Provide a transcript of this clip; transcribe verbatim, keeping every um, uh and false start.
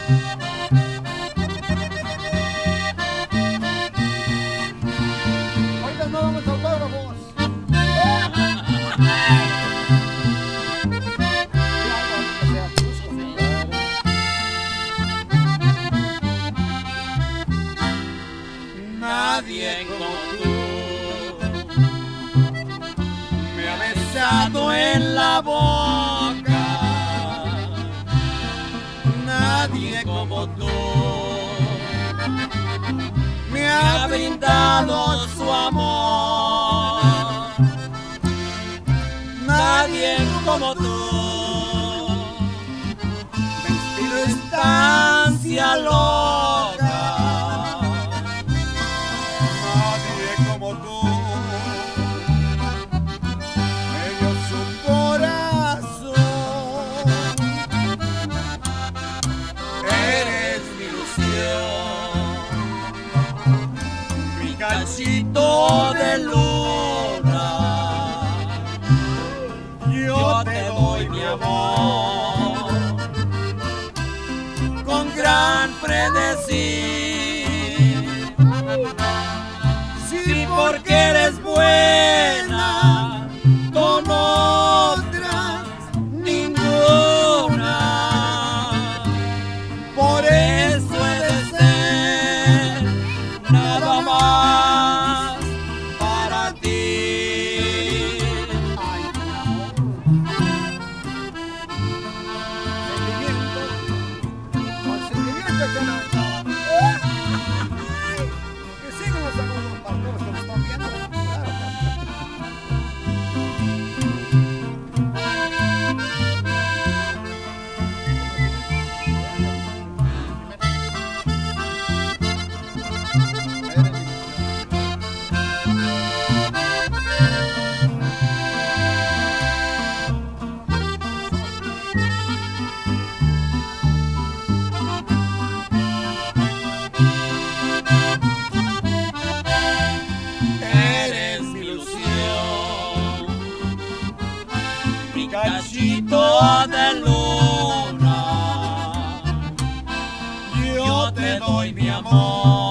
Ahorita no vamos a autógrafos. Nadie como tú me ha besado en la boca. Nadie como tú me ha brindado su amor. Nadie como tú me inspiró estancia loca. Nadie como tú me dio su corazón. Eres mi ilusión, mi cachito de luna. Yo te doy mi amor con gran frenesí. Sí, porque eres buena, con otras ninguna. Por eso he de ser nada más para ti. Con sentimiento, chano. Que sigan los saludos para todos los que nos están viendo. Claro, Eres mi ilusión, mi cachito de luna. Yo te doy mi amor